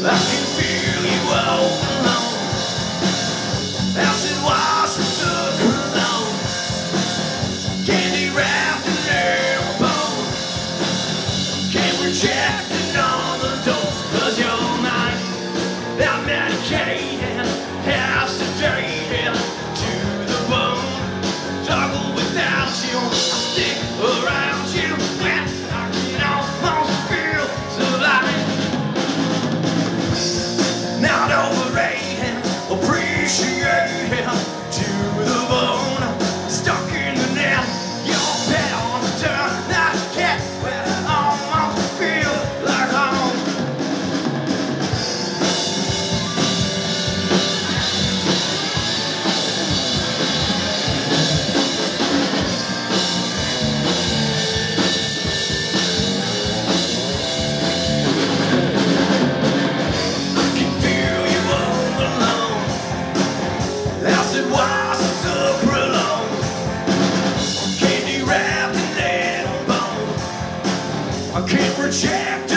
I can feel you all alone. Acid wash and sugar alone. Candy wrapped in their bone. Can't reject another dose. 'Cause you're mine. I'm medicated, half sedated to the bone. Juggle without you, I stick around you when I can almost feel sublime. Not overrated, appreciated to the bone. Stuck in the net, your pet on the turn. Not a cat where I almost feel like home. Acid wash and super alone. Candy wrapped in little bone. I can't reject